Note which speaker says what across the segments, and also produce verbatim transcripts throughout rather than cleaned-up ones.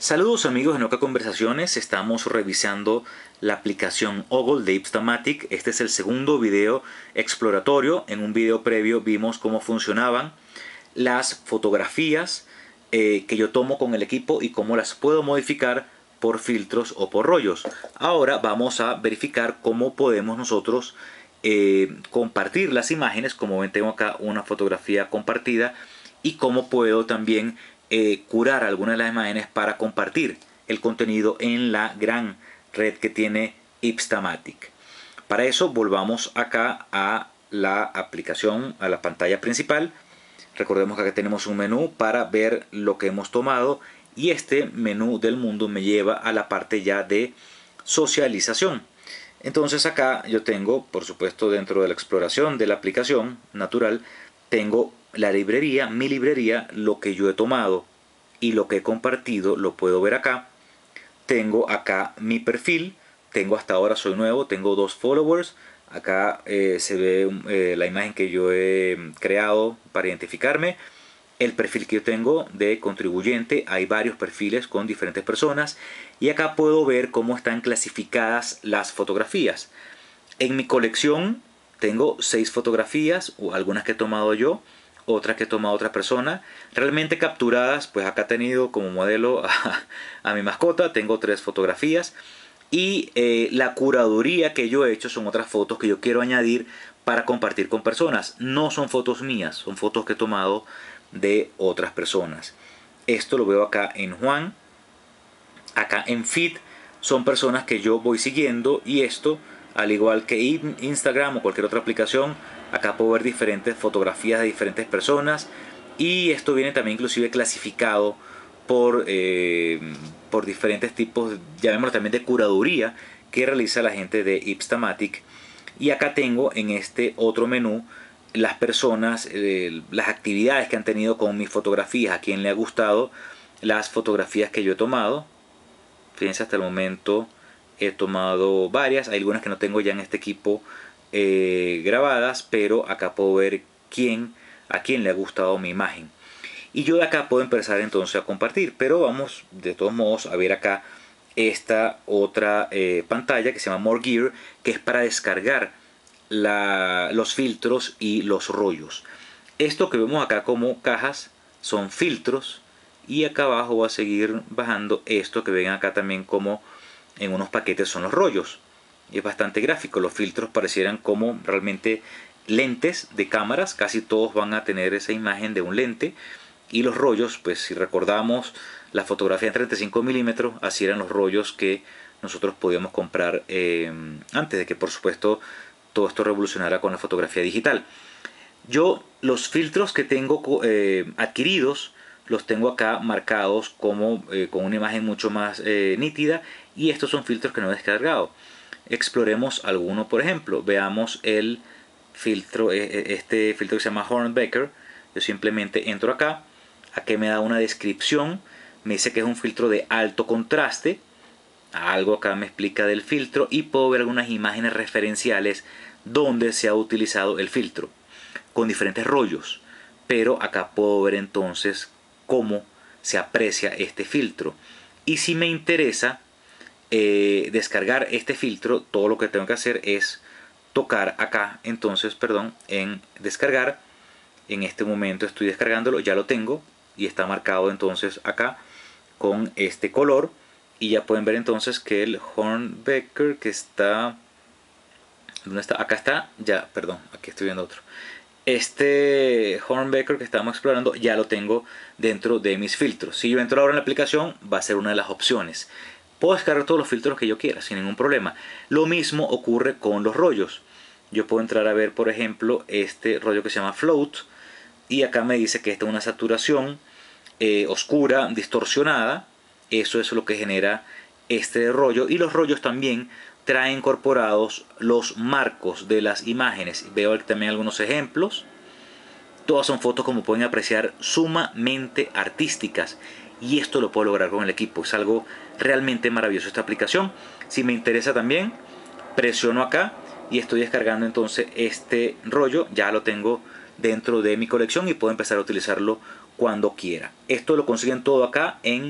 Speaker 1: Saludos amigos de Noca Conversaciones, estamos revisando la aplicación Ogle de Ipstamatic. Este es el segundo video exploratorio. En un video previo vimos cómo funcionaban las fotografías eh, que yo tomo con el equipo y cómo las puedo modificar por filtros o por rollos. Ahora vamos a verificar cómo podemos nosotros eh, compartir las imágenes. Como ven, tengo acá una fotografía compartida y cómo puedo también Eh, curar algunas de las imágenes para compartir el contenido en la gran red que tiene Ipstamatic. Para eso volvamos acá a la aplicación, a la pantalla principal. Recordemos que acá tenemos un menú para ver lo que hemos tomado y este menú del mundo me lleva a la parte ya de socialización. Entonces acá yo tengo, por supuesto, dentro de la exploración de la aplicación natural, tengo la librería, mi librería, lo que yo he tomado y lo que he compartido lo puedo ver acá. Tengo acá mi perfil, tengo hasta ahora soy nuevo, tengo dos followers. Acá eh, se ve eh, la imagen que yo he creado para identificarme. El perfil que yo tengo de contribuyente, hay varios perfiles con diferentes personas. Y acá puedo ver cómo están clasificadas las fotografías. En mi colección tengo seis fotografías, o algunas que he tomado yo, otras que he tomado otra persona, realmente capturadas. Pues acá he tenido como modelo a, a mi mascota, tengo tres fotografías. Y eh, la curaduría que yo he hecho son otras fotos que yo quiero añadir para compartir con personas. No son fotos mías, son fotos que he tomado de otras personas. Esto lo veo acá en Juan. Acá en Feed son personas que yo voy siguiendo, y esto, al igual que Instagram o cualquier otra aplicación, acá puedo ver diferentes fotografías de diferentes personas. Y esto viene también inclusive clasificado por, eh, por diferentes tipos, llamémoslo también, de curaduría que realiza la gente de Ipstamatic. Y acá tengo en este otro menú las personas, eh, las actividades que han tenido con mis fotografías, a quien le ha gustado las fotografías que yo he tomado. Fíjense, hasta el momento he tomado varias, hay algunas que no tengo ya en este equipo eh, grabadas, pero acá puedo ver quién, a quién le ha gustado mi imagen. Y yo de acá puedo empezar entonces a compartir, pero vamos de todos modos a ver acá esta otra eh, pantalla que se llama More Gear, que es para descargar la, los filtros y los rollos. Esto que vemos acá como cajas son filtros. Y acá abajo voy a seguir bajando esto que ven acá también como en unos paquetes son los rollos. Y es bastante gráfico. Los filtros parecieran como realmente lentes de cámaras. Casi todos van a tener esa imagen de un lente. Y los rollos, pues si recordamos la fotografía en treinta y cinco milímetros, así eran los rollos que nosotros podíamos comprar eh, antes de que, por supuesto, todo esto revolucionara con la fotografía digital. Yo los filtros que tengo eh, adquiridos los tengo acá marcados como eh, con una imagen mucho más eh, nítida, y estos son filtros que no he descargado. Exploremos alguno, por ejemplo, veamos el filtro, eh, este filtro que se llama Hornbecker. Yo simplemente entro acá, aquí me da una descripción, me dice que es un filtro de alto contraste, algo acá me explica del filtro, y puedo ver algunas imágenes referenciales donde se ha utilizado el filtro con diferentes rollos. Pero acá puedo ver entonces cómo se aprecia este filtro. Y si me interesa eh, descargar este filtro, todo lo que tengo que hacer es tocar acá, entonces, perdón, en descargar. En este momento estoy descargándolo, ya lo tengo y está marcado entonces acá con este color. Y ya pueden ver entonces que el Hornbecker que está... ¿Dónde está? Acá está, ya, perdón, aquí estoy viendo otro. Este Hornbecker que estamos explorando ya lo tengo dentro de mis filtros. Si yo entro ahora en la aplicación, va a ser una de las opciones. Puedo descargar todos los filtros que yo quiera sin ningún problema. Lo mismo ocurre con los rollos. Yo puedo entrar a ver, por ejemplo, este rollo que se llama Float, y acá me dice que esta es una saturación eh, oscura, distorsionada. Eso es lo que genera este rollo. Y los rollos también trae incorporados los marcos de las imágenes. Veo también algunos ejemplos. Todas son fotos, como pueden apreciar, sumamente artísticas. Y esto lo puedo lograr con el equipo. Es algo realmente maravilloso esta aplicación. Si me interesa también, presiono acá y estoy descargando entonces este rollo. Ya lo tengo dentro de mi colección y puedo empezar a utilizarlo cuando quiera. Esto lo consiguen todo acá en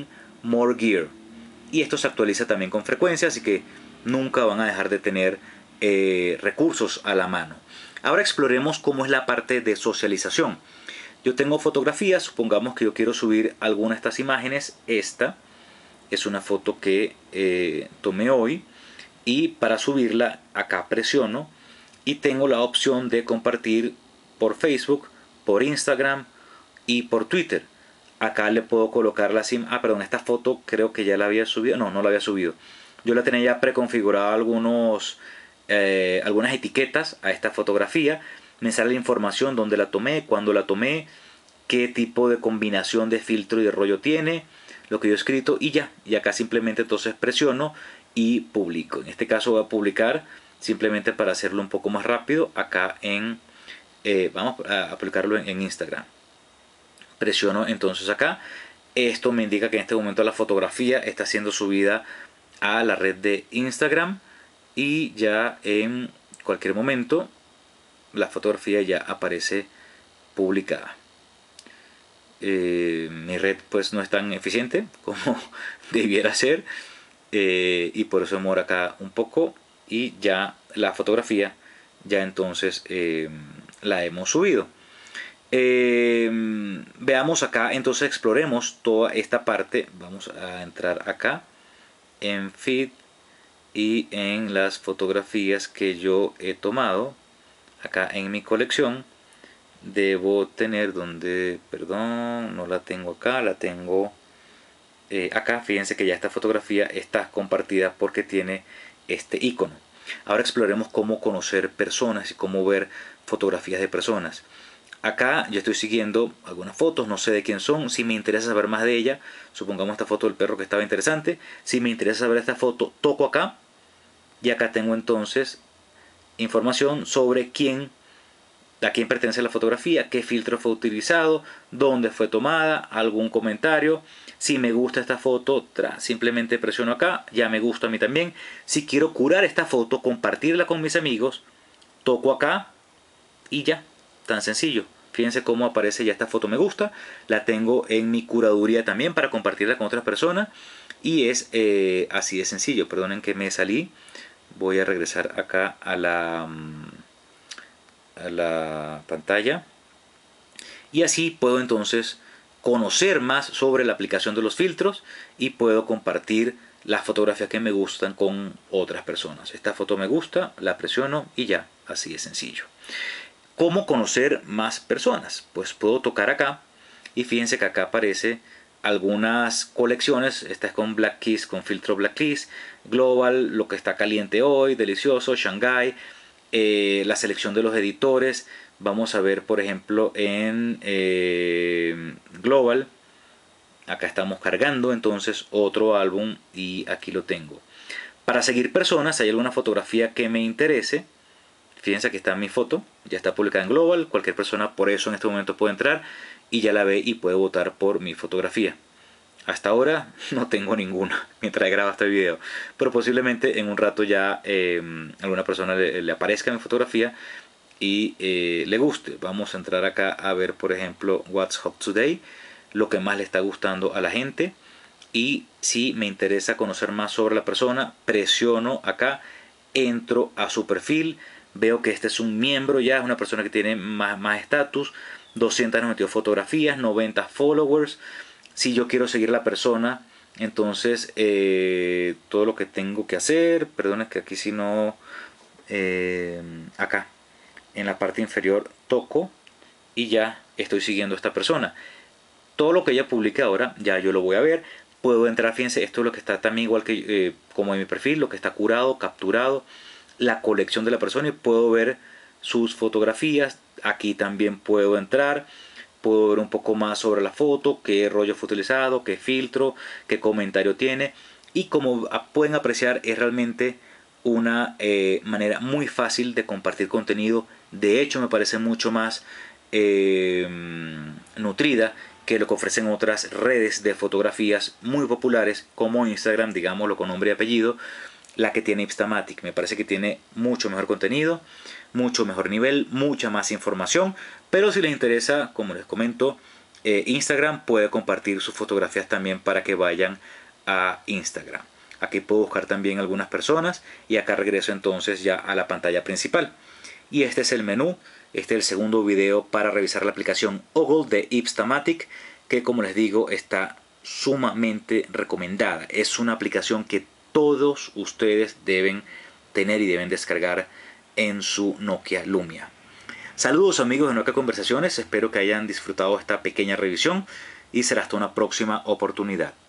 Speaker 1: More Gear. Y esto se actualiza también con frecuencia, así que nunca van a dejar de tener eh, recursos a la mano. Ahora exploremos cómo es la parte de socialización. Yo tengo fotografías, supongamos que yo quiero subir alguna de estas imágenes. Esta es una foto que eh, tomé hoy, y para subirla acá presiono y tengo la opción de compartir por Facebook, por Instagram y por Twitter. Acá le puedo colocar la sim. Ah, perdón, esta foto creo que ya la había subido. No, no la había subido. Yo la tenía ya preconfigurada algunos, eh, algunas etiquetas a esta fotografía. Me sale la información, dónde la tomé, cuándo la tomé, qué tipo de combinación de filtro y de rollo tiene, lo que yo he escrito, y ya. Y acá simplemente entonces presiono y publico. En este caso voy a publicar simplemente para hacerlo un poco más rápido acá en eh, vamos a aplicarlo en, en Instagram. Presiono entonces acá. Esto me indica que en este momento la fotografía está siendo subida a la red de Instagram, y ya en cualquier momento la fotografía ya aparece publicada. Eh, mi red pues no es tan eficiente como debiera ser, eh, y por eso demora acá un poco, y ya la fotografía ya entonces eh, la hemos subido. Eh, veamos acá, entonces exploremos toda esta parte. Vamos a entrar acá en feed y en las fotografías que yo he tomado acá en mi colección. Debo tener donde, perdón, no la tengo acá, la tengo eh, acá. Fíjense que ya esta fotografía está compartida porque tiene este icono. Ahora exploremos cómo conocer personas y cómo ver fotografías de personas. Acá yo estoy siguiendo algunas fotos, no sé de quién son. Si me interesa saber más de ella, supongamos esta foto del perro que estaba interesante. Si me interesa saber esta foto, toco acá, y acá tengo entonces información sobre quién, a quién pertenece la fotografía, qué filtro fue utilizado, dónde fue tomada, algún comentario. Si me gusta esta foto, simplemente presiono acá, ya me gusta a mí también. Si quiero curar esta foto, compartirla con mis amigos, toco acá y ya, tan sencillo. Fíjense cómo aparece ya esta foto me gusta. La tengo en mi curaduría también para compartirla con otras personas, y es eh, así de sencillo. Perdonen que me salí. Voy a regresar acá a la, a la pantalla, y así puedo entonces conocer más sobre la aplicación de los filtros, y puedo compartir las fotografías que me gustan con otras personas. Esta foto me gusta, la presiono y ya, así de sencillo. ¿Cómo conocer más personas? Pues puedo tocar acá, y fíjense que acá aparece algunas colecciones. Esta es con Black Kiss, con filtro Black Kiss, Global, lo que está caliente hoy, delicioso, Shanghai, eh, la selección de los editores. Vamos a ver, por ejemplo, en eh, Global, acá estamos cargando entonces otro álbum, y aquí lo tengo. Para seguir personas, hay alguna fotografía que me interese. Fíjense que está mi foto, ya está publicada en Global. Cualquier persona por eso en este momento puede entrar y ya la ve y puede votar por mi fotografía. Hasta ahora no tengo ninguna mientras grabo este video, pero posiblemente en un rato ya eh, alguna persona le, le aparezca mi fotografía y eh, le guste. Vamos a entrar acá a ver, por ejemplo, What's Hot Today, lo que más le está gustando a la gente. Y si me interesa conocer más sobre la persona, presiono acá, entro a su perfil. Veo que este es un miembro ya, es una persona que tiene más estatus, doscientas noventa y dos fotografías, noventa followers. Si yo quiero seguir a la persona, entonces eh, todo lo que tengo que hacer, perdón, es que aquí si no, eh, acá en la parte inferior toco y ya estoy siguiendo a esta persona. Todo lo que ella publique ahora, ya yo lo voy a ver. Puedo entrar, fíjense, esto es lo que está también igual que eh, como en mi perfil, lo que está curado, capturado, la colección de la persona, y puedo ver sus fotografías. Aquí también puedo entrar, puedo ver un poco más sobre la foto, qué rollo fue utilizado, qué filtro, qué comentario tiene. Y como pueden apreciar, es realmente una eh, manera muy fácil de compartir contenido. De hecho, me parece mucho más eh, nutrida que lo que ofrecen otras redes de fotografías muy populares como Instagram, digámoslo con nombre y apellido, la que tiene Ipstamatic. Me parece que tiene mucho mejor contenido, mucho mejor nivel, mucha más información. Pero si les interesa, como les comento, eh, Instagram, puede compartir sus fotografías también para que vayan a Instagram. Aquí puedo buscar también algunas personas y acá regreso entonces ya a la pantalla principal. Y este es el menú, este es el segundo video para revisar la aplicación Ogle de Ipstamatic, que como les digo está sumamente recomendada. Es una aplicación que todos ustedes deben tener y deben descargar en su Nokia Lumia. Saludos amigos de Nokia Conversaciones, espero que hayan disfrutado esta pequeña revisión y será hasta una próxima oportunidad.